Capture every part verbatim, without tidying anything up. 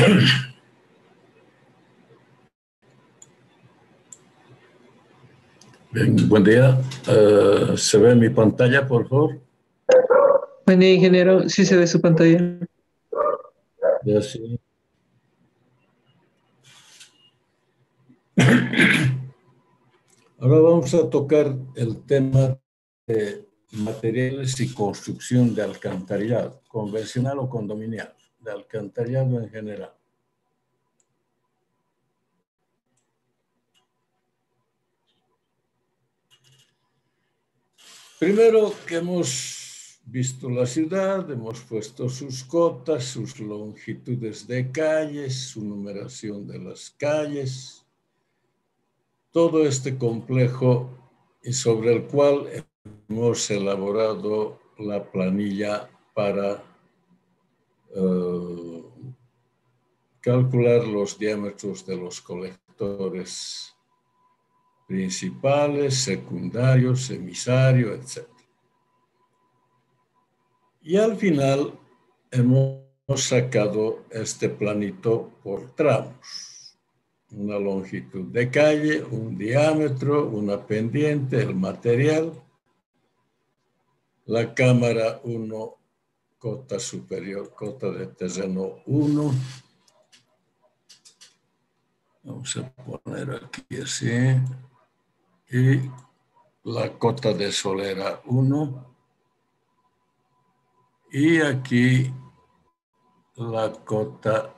Bien, buen día. Uh, ¿Se ve mi pantalla, por favor? Buen día, ingeniero. Sí se ve su pantalla. Ya sí. Ahora vamos a tocar el tema de materiales y construcción de alcantarillado, convencional o condominial, de alcantarillado en general. Primero que hemos visto la ciudad, hemos puesto sus cotas, sus longitudes de calles, su numeración de las calles, todo este complejo y sobre el cual hemos elaborado la planilla para uh, calcular los diámetros de los colectores principales, secundarios, emisario, etcétera. Y al final hemos sacado este planito por tramos. Una longitud de calle, un diámetro, una pendiente, el material, la cámara uno, cota superior, cota de terreno uno. Vamos a poner aquí así. Y la cota de solera uno. Y aquí la cota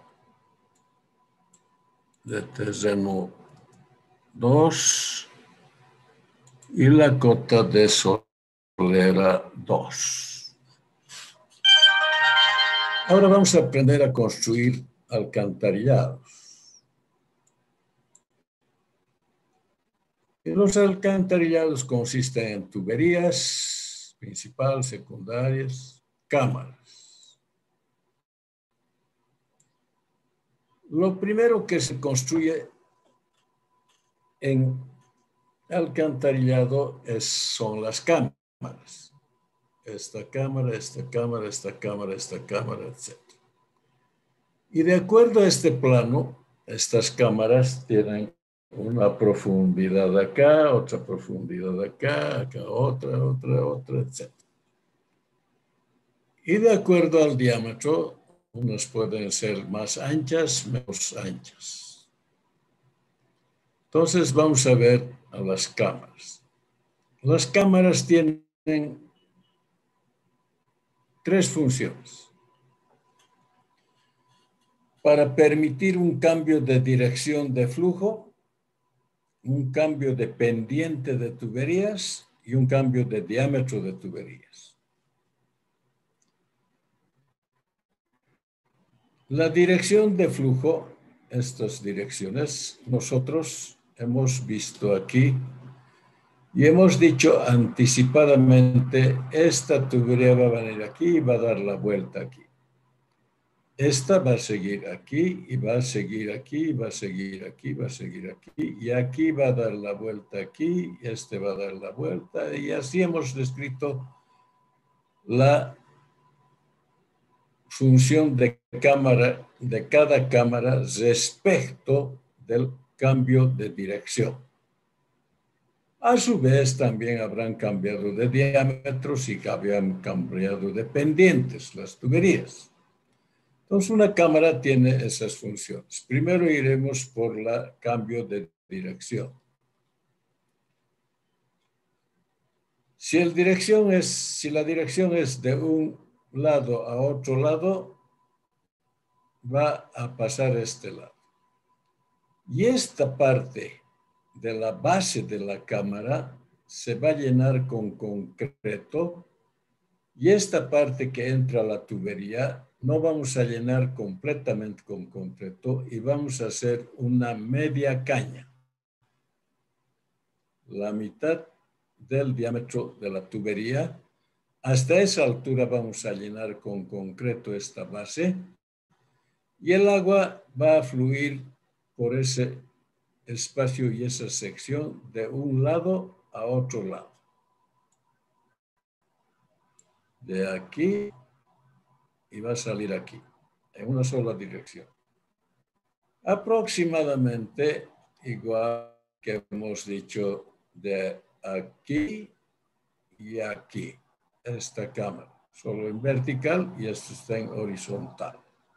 de terreno dos y la cota de solera dos. Ahora vamos a aprender a construir alcantarillados. Y los alcantarillados consisten en tuberías, principal, secundarias, cámaras. Lo primero que se construye en alcantarillado es, son las cámaras. Esta cámara, esta cámara, esta cámara, esta cámara, etcétera. Y de acuerdo a este plano, estas cámaras tienen una profundidad acá, otra profundidad acá, acá otra, otra, otra, etcétera. Y de acuerdo al diámetro, unas pueden ser más anchas, menos anchas. Entonces vamos a ver a las cámaras. Las cámaras tienen tres funciones. Para permitir un cambio de dirección de flujo, un cambio de pendiente de tuberías y un cambio de diámetro de tuberías. La dirección de flujo, estas direcciones, nosotros hemos visto aquí y hemos dicho anticipadamente, esta tubería va a venir aquí y va a dar la vuelta aquí. Esta va a seguir aquí y va a seguir aquí, va a seguir aquí, va a seguir aquí y aquí va a dar la vuelta aquí, y este va a dar la vuelta y así hemos descrito la función de cámara, de cada cámara respecto del cambio de dirección. A su vez también habrán cambiado de diámetros y habrán cambiado de pendientes las tuberías. Entonces, una cámara tiene esas funciones. Primero iremos por el cambio de dirección. Si, el dirección es, si la dirección es de un lado a otro lado, va a pasar este lado. Y esta parte de la base de la cámara se va a llenar con concreto y esta parte que entra a la tubería no vamos a llenar completamente con concreto y vamos a hacer una media caña. La mitad del diámetro de la tubería. Hasta esa altura vamos a llenar con concreto esta base y el agua va a fluir por ese espacio y esa sección de un lado a otro lado. De aquí y va a salir aquí, en una sola dirección. Aproximadamente igual que hemos dicho de aquí y aquí, esta cámara, solo en vertical y esto está en horizontal.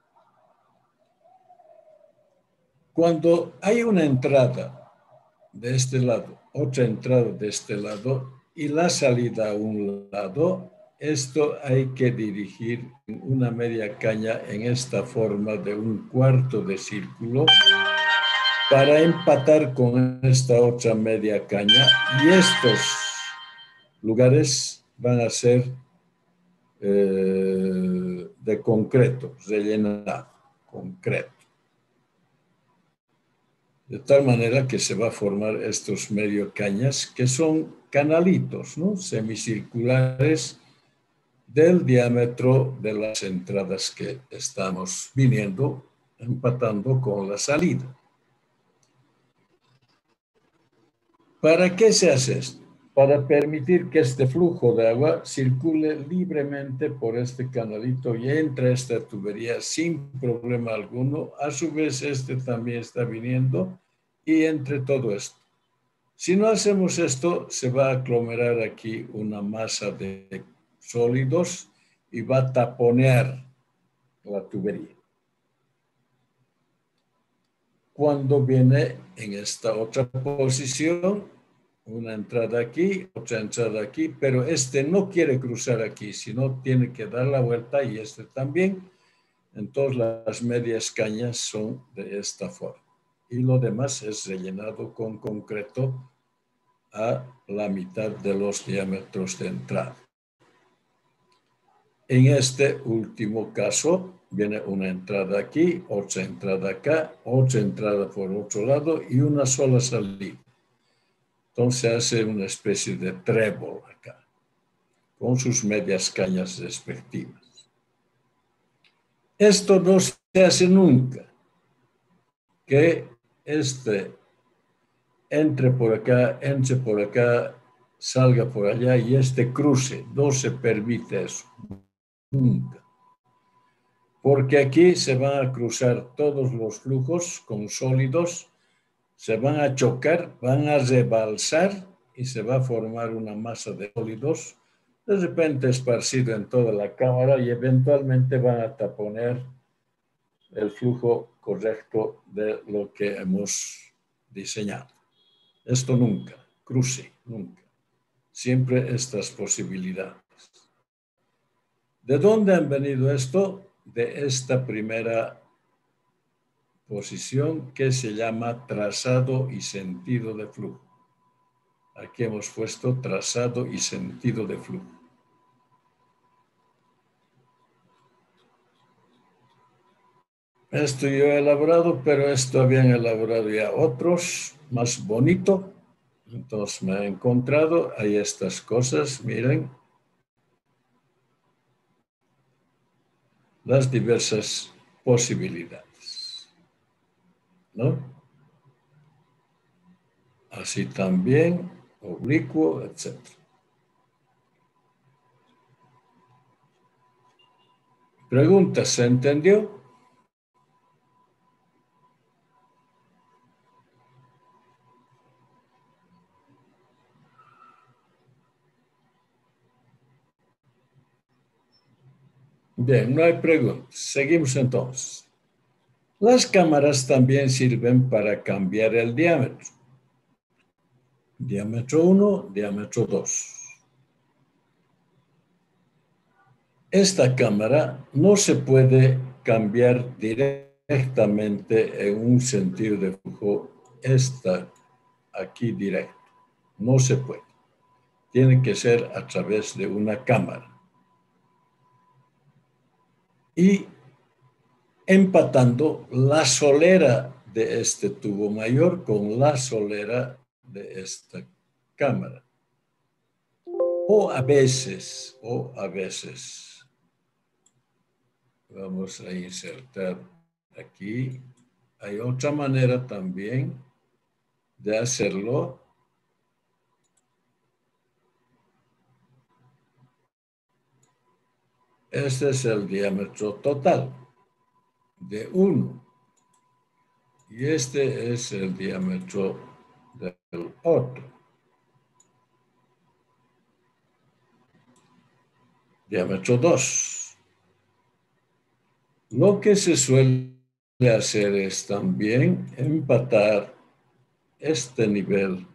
Cuando hay una entrada de este lado, otra entrada de este lado y la salida a un lado, esto hay que dirigir en una media caña en esta forma de un cuarto de círculo para empatar con esta otra media caña y estos lugares van a ser eh, de concreto, rellenado, concreto. De tal manera que se va a formar estos medio cañas que son canalitos, ¿no? Semicirculares del diámetro de las entradas que estamos viniendo, empatando con la salida. ¿Para qué se hace esto? Para permitir que este flujo de agua circule libremente por este canalito y entre a esta tubería sin problema alguno. A su vez, este también está viniendo y entre todo esto. Si no hacemos esto, se va a aglomerar aquí una masa de sólidos y va a taponear la tubería. Cuando viene en esta otra posición, una entrada aquí, otra entrada aquí, pero este no quiere cruzar aquí, sino tiene que dar la vuelta y este también. Entonces las medias cañas son de esta forma. Y lo demás es rellenado con concreto a la mitad de los diámetros de entrada. En este último caso, viene una entrada aquí, otra entrada acá, otra entrada por otro lado y una sola salida. Entonces hace una especie de trébol acá, con sus medias cañas respectivas. Esto no se hace nunca, que este entre por acá, entre por acá, salga por allá y este cruce. No se permite eso, nunca. Porque aquí se van a cruzar todos los flujos con sólidos, se van a chocar, van a rebalsar y se va a formar una masa de sólidos, de repente esparcido en toda la cámara y eventualmente van a taponar el flujo correcto de lo que hemos diseñado. Esto nunca, cruce, nunca. Siempre estas posibilidades. ¿De dónde han venido esto? De esta primera posición que se llama trazado y sentido de flujo. Aquí hemos puesto trazado y sentido de flujo. Esto yo he elaborado, pero esto habían elaborado ya otros, más bonito. Entonces me he encontrado, hay estas cosas, miren. Las diversas posibilidades, ¿no? Así también, oblicuo, etcétera. Pregunta, ¿se entendió? Bien, no hay preguntas. Seguimos entonces. Las cámaras también sirven para cambiar el diámetro. Diámetro uno, diámetro dos. Esta cámara no se puede cambiar directamente en un sentido de flujo, esta aquí directo. No se puede. Tiene que ser a través de una cámara. Y empatando la solera de este tubo mayor con la solera de esta cámara. O a veces, o a veces, vamos a insertar aquí, hay otra manera también de hacerlo. Este es el diámetro total de uno. Y este es el diámetro del otro. Diámetro dos. Lo que se suele hacer es también empatar este nivel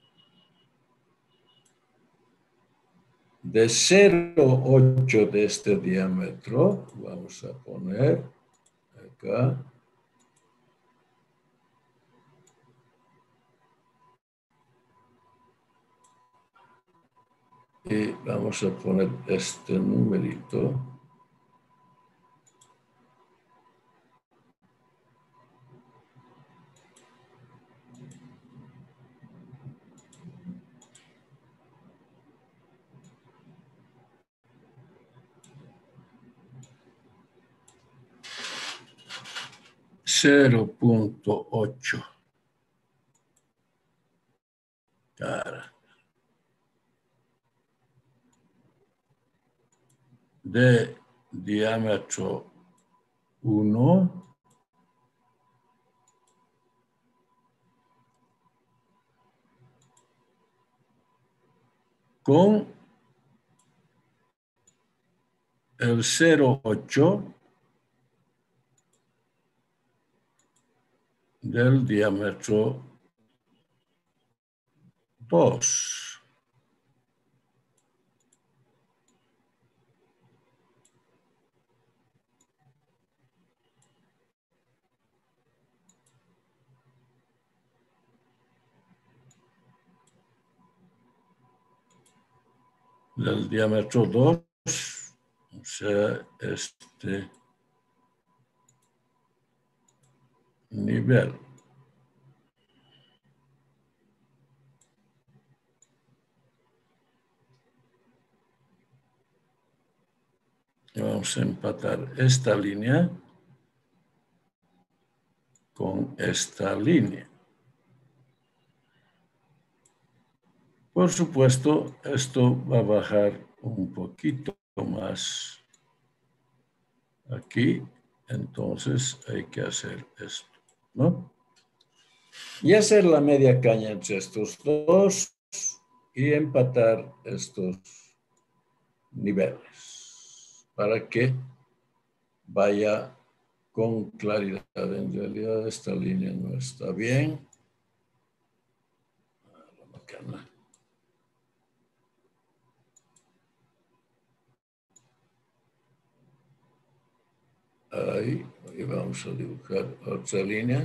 de cero coma ocho de este diámetro. Vamos a poner acá. Y vamos a poner este numerito. cero punto ocho. Cara. De diámetro uno. Con el cero punto ocho del diámetro dos. Del diámetro dos, o sea, este nivel. Vamos a empatar esta línea con esta línea. Por supuesto, esto va a bajar un poquito más aquí, entonces hay que hacer esto, ¿no? Y hacer la media caña entre estos dos y empatar estos niveles para que vaya con claridad. En realidad esta línea no está bien. La macana. Ahí, y vamos a dibujar otra línea.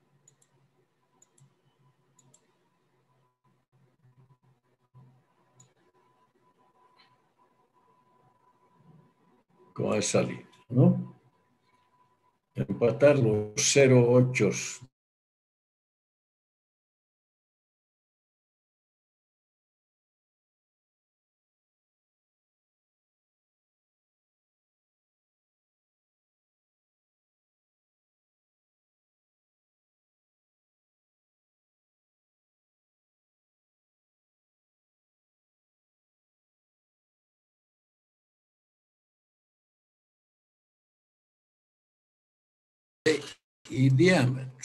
Con esa línea, ¿no? Empatar los cero punto ocho. Y diámetro.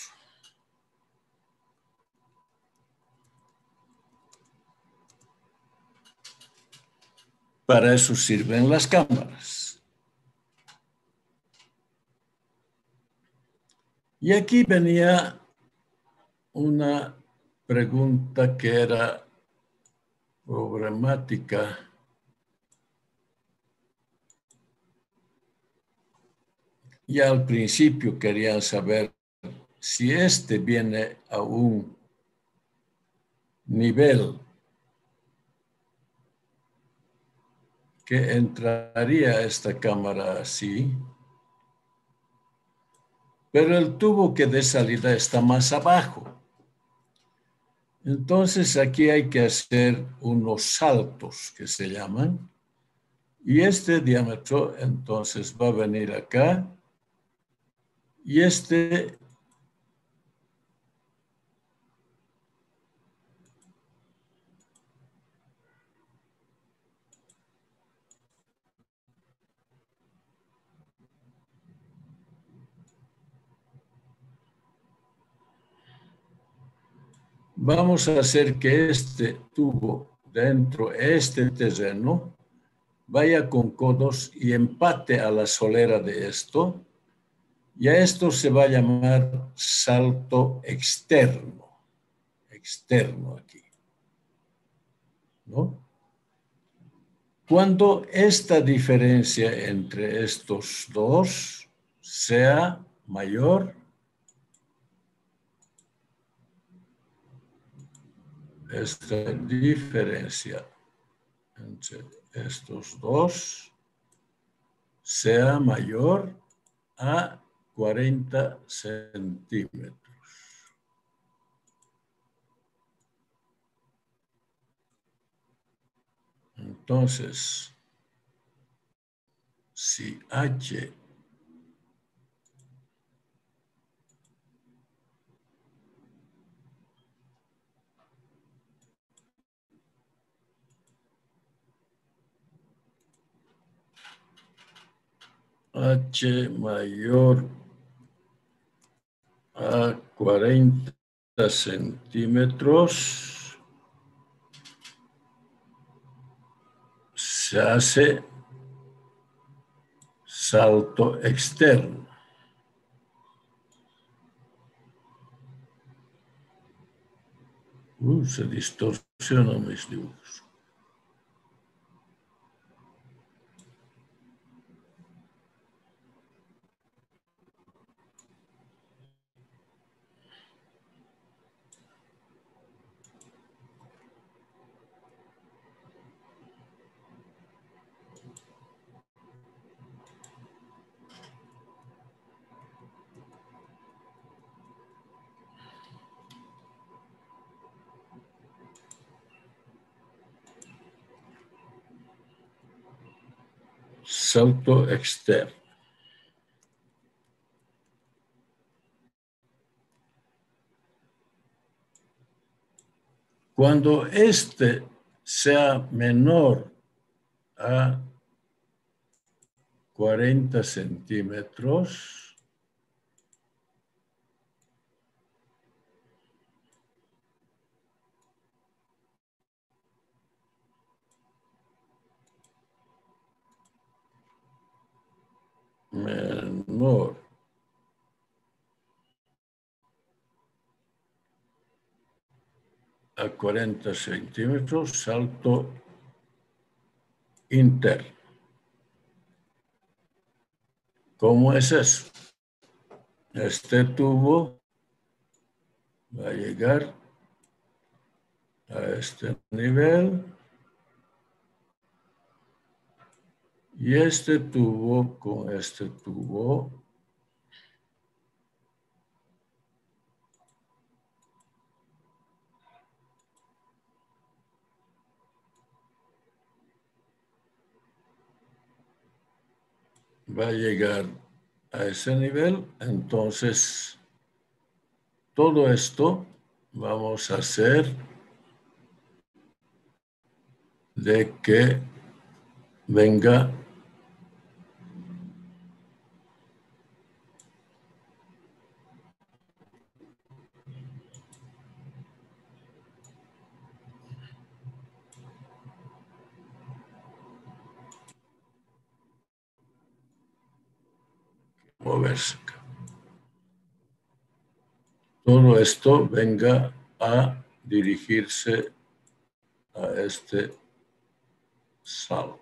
Para eso sirven las cámaras. Y aquí venía una pregunta que era problemática. Ya al principio querían saber si este viene a un nivel que entraría esta cámara así, pero el tubo que de salida está más abajo. Entonces aquí hay que hacer unos saltos que se llaman, y este diámetro entonces va a venir acá, y este vamos a hacer que este tubo dentro de este terreno vaya con codos y empate a la solera de esto. Y a esto se va a llamar salto externo. Externo aquí. ¿No? Cuando esta diferencia entre estos dos sea mayor, esta diferencia entre estos dos sea mayor a cuarenta centímetros. Entonces, si H H mayor a cuarenta centímetros, se hace salto externo. Uh, se distorsionan mis dibujos. Salto externo. Cuando este sea menor a cuarenta centímetros, menor a cuarenta centímetros, salto interno. ¿Cómo es eso? Este tubo va a llegar a este nivel y este tubo con este tubo va a llegar a ese nivel. Entonces, todo esto vamos a hacer de que venga moverse. Todo esto venga a dirigirse a este salto.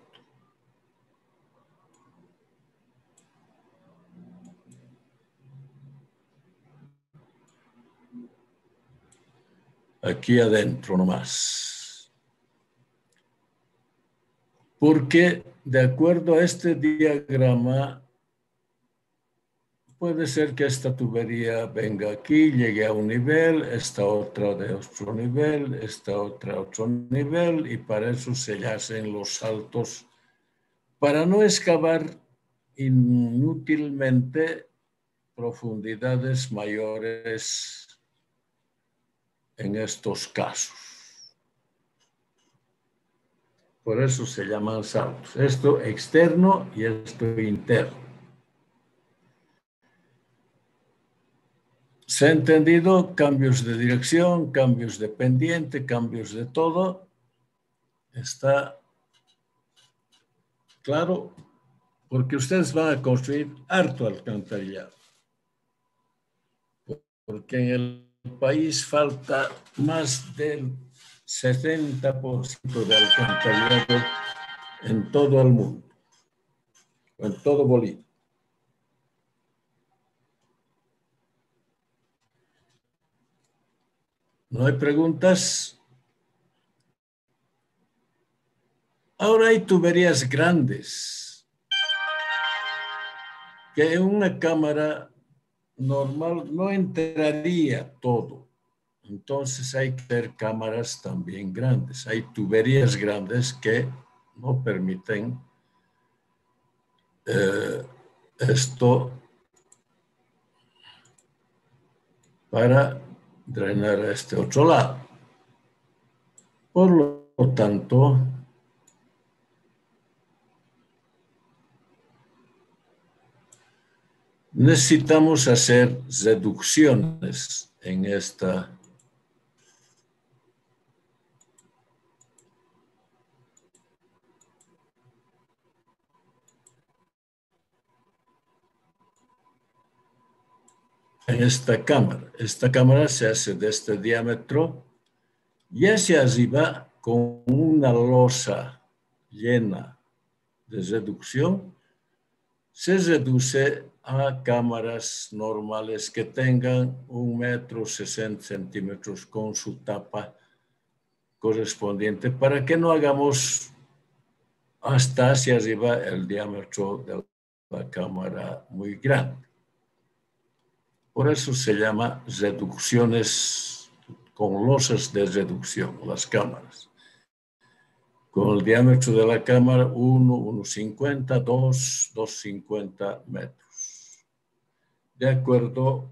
Aquí adentro nomás. Porque de acuerdo a este diagrama, puede ser que esta tubería venga aquí, llegue a un nivel, esta otra de otro nivel, esta otra a otro nivel, y para eso se hacen los saltos, para no excavar inútilmente profundidades mayores en estos casos. Por eso se llaman saltos. Esto externo y esto interno. ¿Se ha entendido? Cambios de dirección, cambios de pendiente, cambios de todo. Está claro, porque ustedes van a construir harto alcantarillado. Porque en el país falta más del setenta por ciento de alcantarillado en todo el mundo, en todo Bolivia. ¿No hay preguntas? Ahora hay tuberías grandes que en una cámara normal no entraría todo. Entonces hay que hacer cámaras también grandes. Hay tuberías grandes que no permiten eh, esto para drenar a este otro lado. Por lo tanto, necesitamos hacer reducciones en esta en esta cámara. Esta cámara se hace de este diámetro y hacia arriba con una losa llena de reducción se reduce a cámaras normales que tengan un metro sesenta centímetros con su tapa correspondiente para que no hagamos hasta hacia arriba el diámetro de la cámara muy grande. Por eso se llama reducciones con losas de reducción, las cámaras. Con el diámetro de la cámara uno, uno cincuenta, dos, dos cincuenta metros. De acuerdo,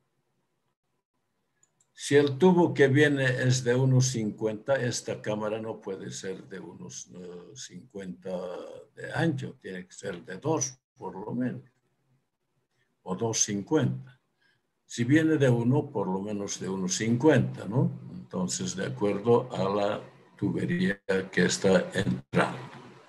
si el tubo que viene es de uno cincuenta, esta cámara no puede ser de unos cincuenta de ancho, tiene que ser de dos por lo menos, o dos cincuenta. Si viene de uno, por lo menos de uno cincuenta, ¿no? Entonces, de acuerdo a la tubería que está entrando.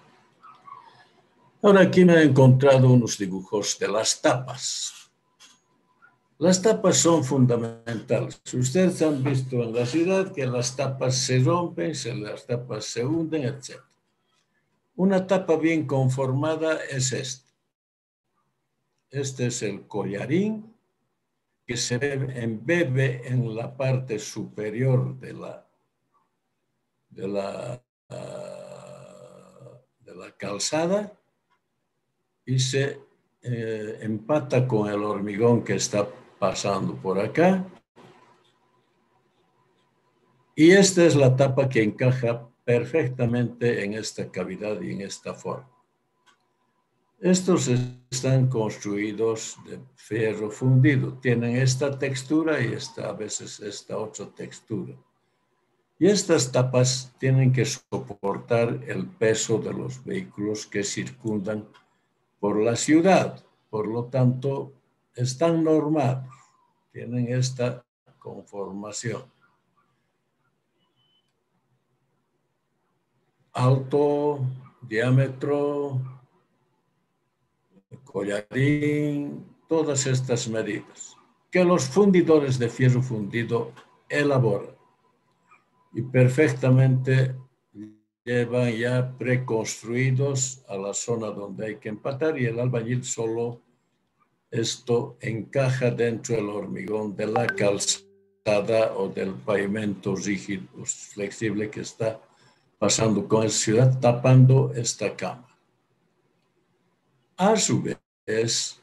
Ahora aquí me he encontrado unos dibujos de las tapas. Las tapas son fundamentales. Ustedes han visto en la ciudad que las tapas se rompen, las tapas se hunden, etcétera. Una tapa bien conformada es esta. Este es el collarín que se embebe en la parte superior de la, de la, uh, de la calzada y se eh, empata con el hormigón que está pasando por acá. Y esta es la tapa que encaja perfectamente en esta cavidad y en esta forma. Estos están construidos de fierro fundido. Tienen esta textura y esta, a veces esta otra textura. Y estas tapas tienen que soportar el peso de los vehículos que circundan por la ciudad. Por lo tanto, están normados. Tienen esta conformación. Alto, diámetro, collarín, todas estas medidas que los fundidores de fierro fundido elaboran y perfectamente llevan ya preconstruidos a la zona donde hay que empatar y el albañil solo esto encaja dentro del hormigón de la calzada o del pavimento rígido, flexible que está pasando con la ciudad, tapando esta cama. A su vez,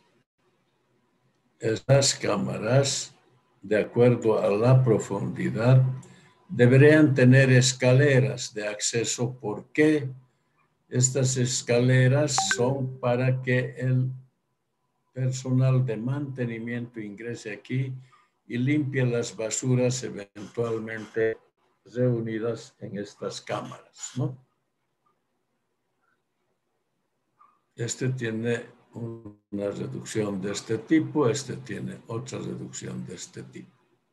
estas cámaras, de acuerdo a la profundidad, deberían tener escaleras de acceso. ¿Por qué? Estas escaleras son para que el personal de mantenimiento ingrese aquí y limpie las basuras eventualmente reunidas en estas cámaras, ¿no? Este tiene una reducción de este tipo, este tiene otra reducción de este tipo.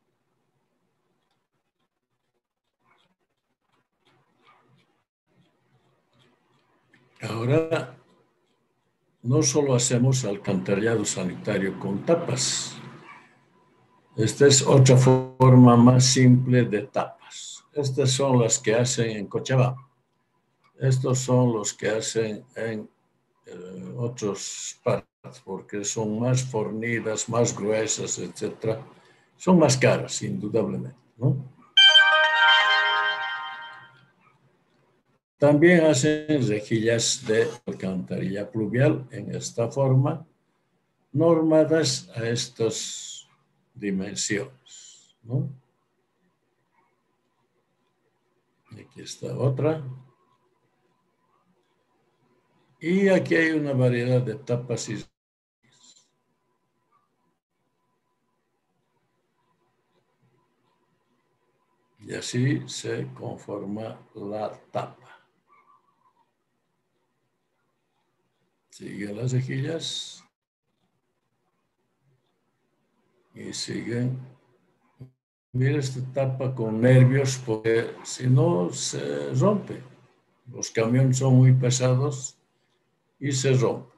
Ahora, no solo hacemos alcantarillado sanitario con tapas. Esta es otra forma más simple de tapas. Estas son las que hacen en Cochabamba. Estos son los que hacen en eh, otras partes, porque son más fornidas, más gruesas, etcétera. Son más caras, indudablemente, ¿no? También hacen rejillas de alcantarilla pluvial en esta forma, normadas a estas dimensiones, ¿no? Aquí está otra. Y aquí hay una variedad de tapas y y así se conforma la tapa. Siguen las rejillas y siguen. Mira esta tapa con nervios porque si no se rompe. Los camiones son muy pesados y se rompen.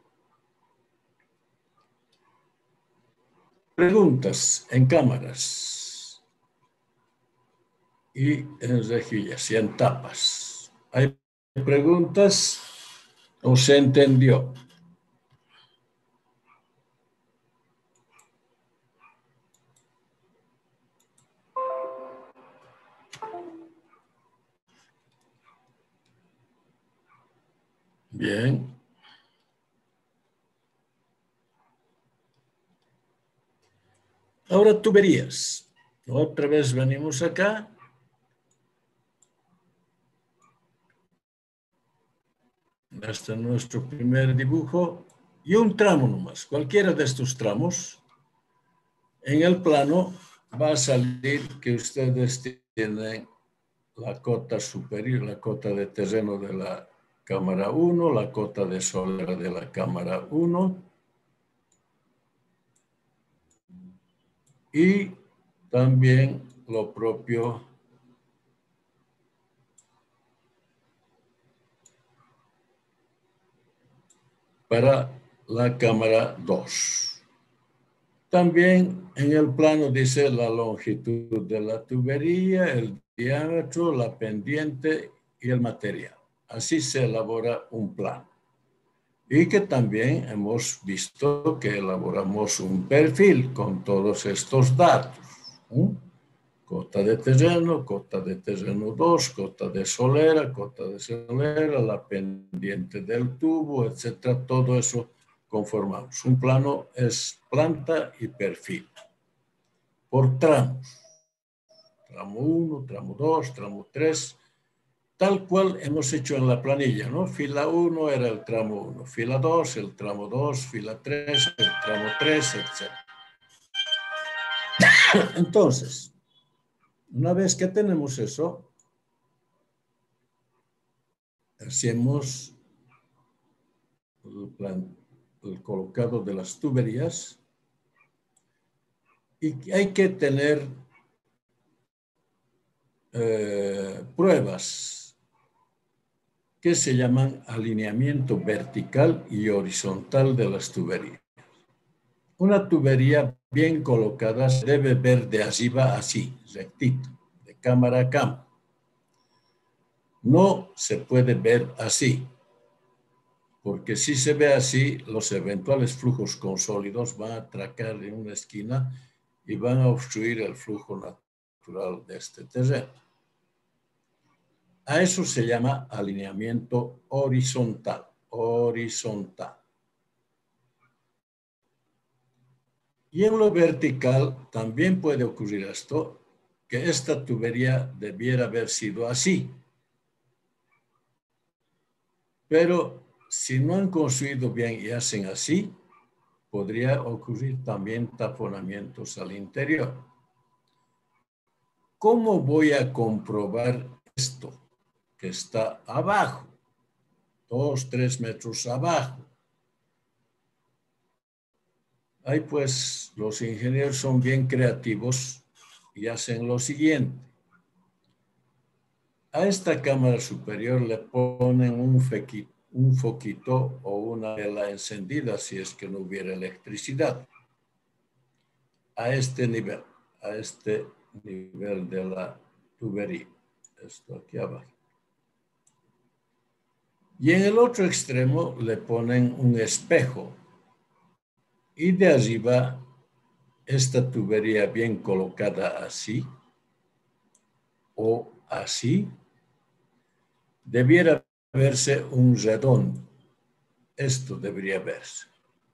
Preguntas en cámaras y en rejillas y en tapas. ¿Hay preguntas o se entendió? Bien. Ahora tuberías. Otra vez venimos acá. Este es nuestro primer dibujo. Y un tramo nomás. Cualquiera de estos tramos, en el plano va a salir que ustedes tienen la cota superior, la cota de terreno de la cámara uno, la cota de solera de la cámara uno. Y también lo propio para la cámara dos. También en el plano dice la longitud de la tubería, el diámetro, la pendiente y el material. Así se elabora un plano. Y que también hemos visto que elaboramos un perfil con todos estos datos. ¿eh? Cota de terreno, cota de terreno dos, cota de solera, cota de solera, la pendiente del tubo, etcétera. Todo eso conformamos. Un plano es planta y perfil. Por tramos. Tramo uno, tramo dos, tramo tres. Tal cual hemos hecho en la planilla, ¿no? Fila uno era el tramo uno, fila dos, el tramo dos, fila tres, el tramo tres, etcétera. Entonces, una vez que tenemos eso, hacemos el, plan, el colocado de las tuberías y hay que tener eh, pruebas que se llaman alineamiento vertical y horizontal de las tuberías. Una tubería bien colocada se debe ver de arriba así, rectito, de cámara a cámara. No se puede ver así, porque si se ve así, los eventuales flujos con sólidos van a atracar en una esquina y van a obstruir el flujo natural de este terreno. A eso se llama alineamiento horizontal, horizontal. Y en lo vertical también puede ocurrir esto, que esta tubería debiera haber sido así. Pero si no han construido bien y hacen así, podría ocurrir también taponamientos al interior. ¿Cómo voy a comprobar esto que está abajo? Dos, tres metros abajo. Ahí pues los ingenieros son bien creativos y hacen lo siguiente. A esta cámara superior le ponen un, fequi, un foquito o una vela encendida si es que no hubiera electricidad. A este nivel, a este nivel de la tubería. Esto aquí abajo. Y en el otro extremo le ponen un espejo. Y de arriba, esta tubería bien colocada así o así, debiera verse un redondo. Esto debería verse.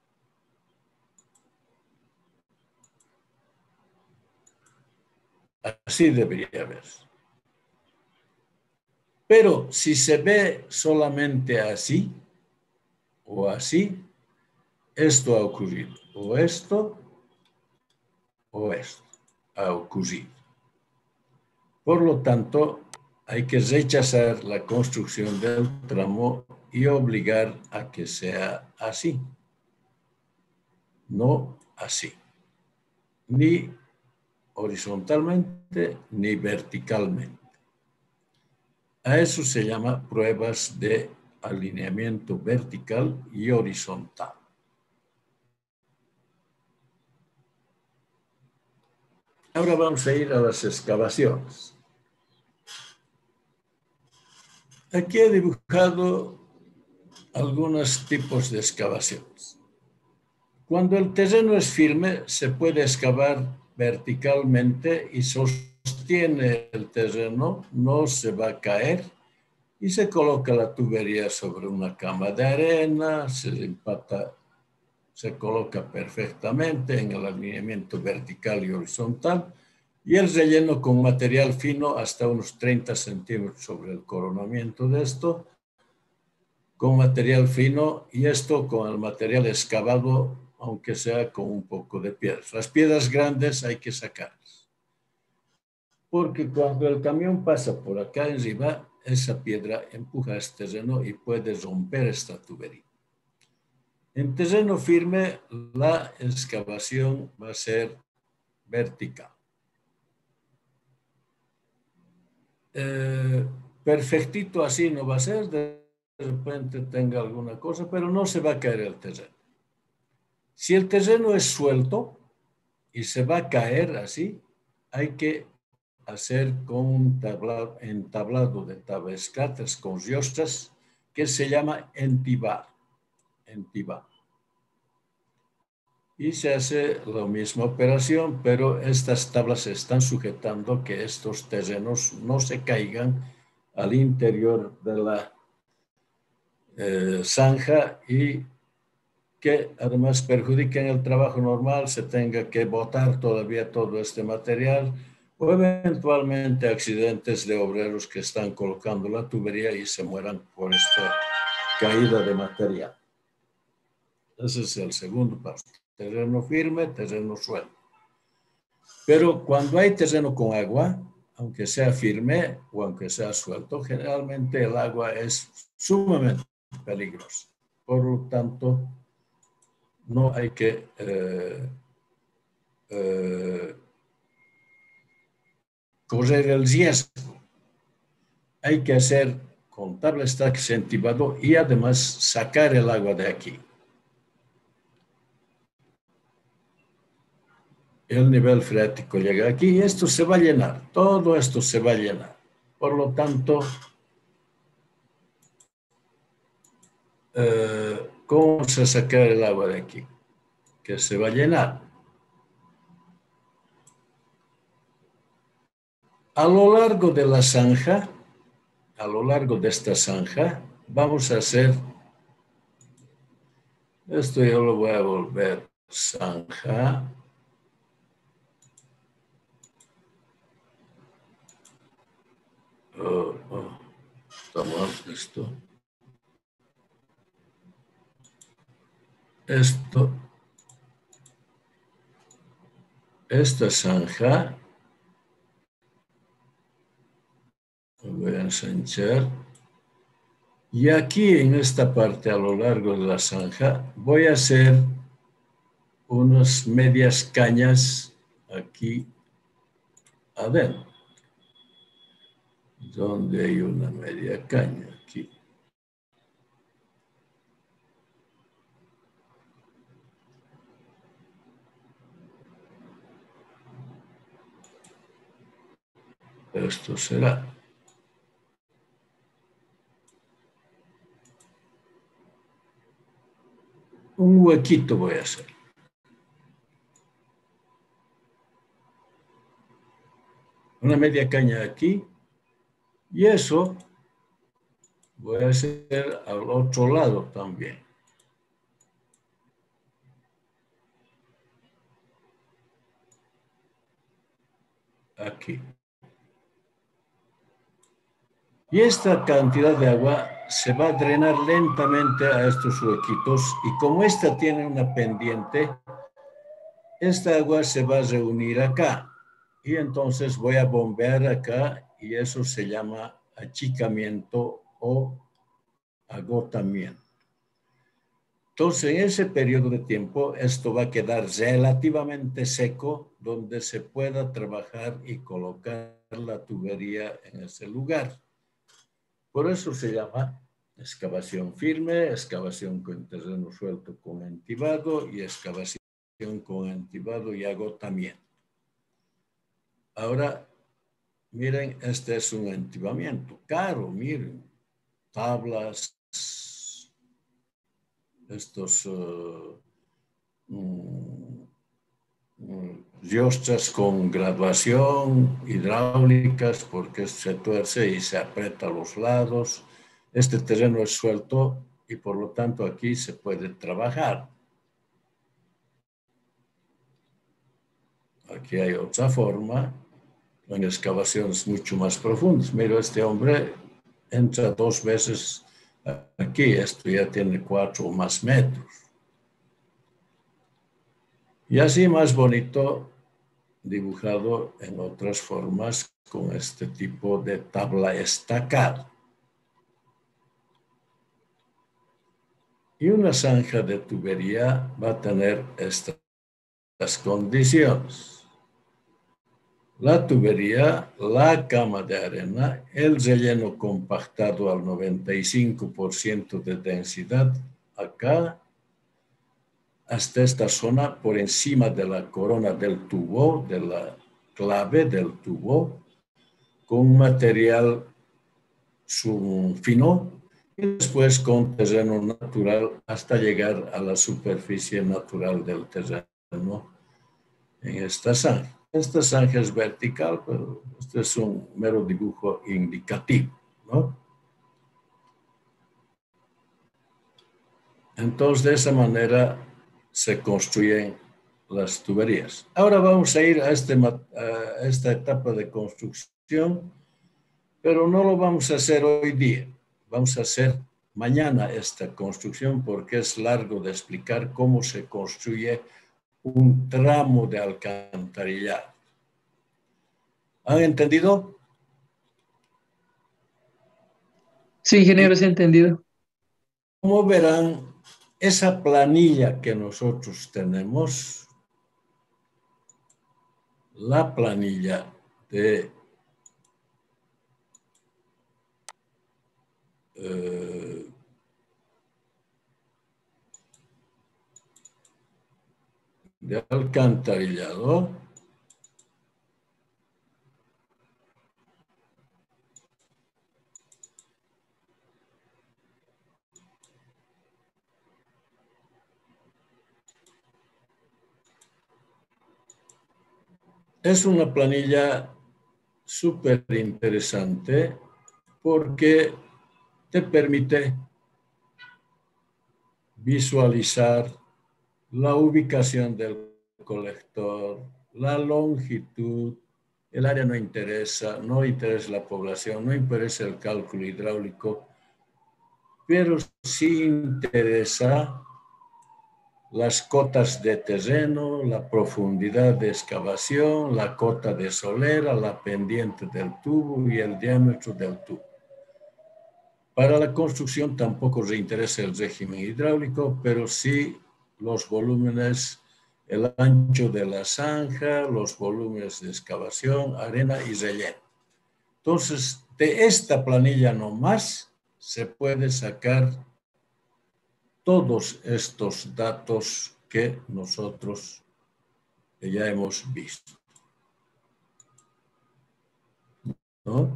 Así debería verse. Pero si se ve solamente así o así, esto ha ocurrido. O esto o esto ha ocurrido. Por lo tanto, hay que rechazar la construcción del tramo y obligar a que sea así. No así. Ni horizontalmente ni verticalmente. A eso se llama pruebas de alineamiento vertical y horizontal. Ahora vamos a ir a las excavaciones. Aquí he dibujado algunos tipos de excavaciones. Cuando el terreno es firme, se puede excavar verticalmente y sostiene el terreno, no se va a caer, y se coloca la tubería sobre una cama de arena, se empata, se coloca perfectamente en el alineamiento vertical y horizontal, y el relleno con material fino hasta unos treinta centímetros sobre el coronamiento de esto, con material fino, y esto con el material excavado, aunque sea con un poco de piedras. Las piedras grandes hay que sacarlas, porque cuando el camión pasa por acá encima, esa piedra empuja este terreno y puede romper esta tubería. En terreno firme, la excavación va a ser vertical. Eh, perfectito así no va a ser, de repente tenga alguna cosa, pero no se va a caer el terreno. Si el terreno es suelto y se va a caer así, hay que hacer con un tablado, entablado de tabescatas con riostras que se llama entibar. entibar. Y se hace la misma operación, pero estas tablas están sujetando que estos terrenos no se caigan al interior de la eh, zanja y que además perjudiquen el trabajo normal, se tenga que botar todavía todo este material o eventualmente accidentes de obreros que están colocando la tubería y se mueran por esta caída de material. Ese es el segundo paso. Terreno firme, terreno suelto. Pero cuando hay terreno con agua, aunque sea firme o aunque sea suelto, generalmente el agua es sumamente peligrosa. Por lo tanto, no hay que eh, eh, correr el riesgo. Hay que hacer con tabla stacks entibado y además sacar el agua de aquí. El nivel freático llega aquí y esto se va a llenar. Todo esto se va a llenar. Por lo tanto, eh, ¿cómo vamos a sacar el agua de aquí? Que se va a llenar. A lo largo de la zanja, a lo largo de esta zanja, vamos a hacer, esto yo lo voy a volver zanja. Oh, oh, tomamos esto. Esto, esta zanja, lo voy a ensanchar. Y aquí en esta parte, a lo largo de la zanja, voy a hacer unas medias cañas aquí adentro. Donde hay una media caña aquí. Esto será. Un huequito voy a hacer. Una media caña aquí. Y eso voy a hacer al otro lado también. Aquí. Y esta cantidad de agua se va a drenar lentamente a estos huequitos. Y como esta tiene una pendiente, esta agua se va a reunir acá. Y entonces voy a bombear acá y eso se llama achicamiento o agotamiento. Entonces, en ese periodo de tiempo, esto va a quedar relativamente seco, donde se pueda trabajar y colocar la tubería en ese lugar. Por eso se llama excavación firme, excavación con terreno suelto con entibado y excavación con entibado y agotamiento. Ahora, miren, este es un entibamiento caro, miren, tablas, estos uh, um, um, yostras con graduación hidráulicas porque se tuerce y se aprieta a los lados. Este terreno es suelto y por lo tanto aquí se puede trabajar. Aquí hay otra forma, en excavaciones mucho más profundas. Mira, este hombre entra dos veces aquí, esto ya tiene cuatro o más metros. Y así más bonito, dibujado en otras formas con este tipo de tabla estacada. Y una zanja de tubería va a tener estas condiciones. La tubería, la cama de arena, el relleno compactado al noventa y cinco por ciento de densidad acá, hasta esta zona por encima de la corona del tubo, de la clave del tubo, con material fino y después con terreno natural hasta llegar a la superficie natural del terreno en esta zanja. Esta zanja es vertical, pero este es un mero dibujo indicativo, ¿no? Entonces, de esa manera se construyen las tuberías. Ahora vamos a ir a, este, a esta etapa de construcción, pero no lo vamos a hacer hoy día. Vamos a hacer mañana esta construcción porque es largo de explicar cómo se construye un tramo de alcantarillado. ¿Han entendido? Sí, ingeniero, sí he entendido. Como verán, esa planilla que nosotros tenemos, la planilla de eh, de alcantarillado, es una planilla súper interesante porque te permite visualizar la ubicación del colector, la longitud, el área no interesa, no interesa la población, no interesa el cálculo hidráulico, pero sí interesa las cotas de terreno, la profundidad de excavación, la cota de solera, la pendiente del tubo y el diámetro del tubo. Para la construcción tampoco le interesa el régimen hidráulico, pero sí los volúmenes, el ancho de la zanja, los volúmenes de excavación, arena y relleno. Entonces, de esta planilla nomás se puede sacar todos estos datos que nosotros ya hemos visto, ¿no?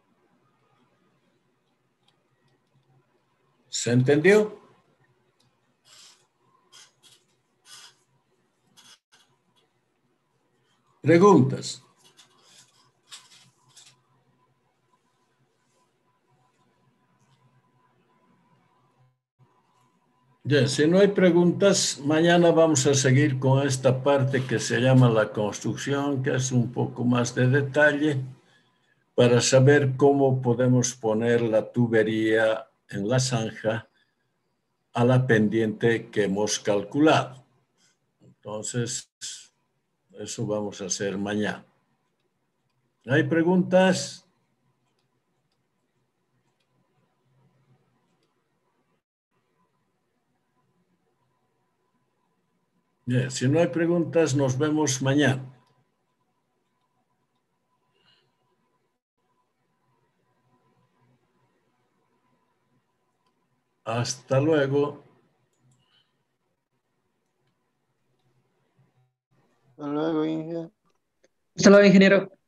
¿Se entendió? Preguntas. Bien, si no hay preguntas, mañana vamos a seguir con esta parte que se llama la construcción, que es un poco más de detalle, para saber cómo podemos poner la tubería en la zanja a la pendiente que hemos calculado. Entonces, eso vamos a hacer mañana. ¿Hay preguntas? Bien, si no hay preguntas, nos vemos mañana. Hasta luego. Hasta luego, Inge. Hasta luego, ingeniero.